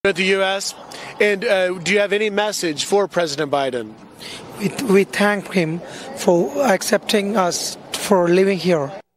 at the U.S. And do you have any message for President Biden? We thank him for accepting us for living here.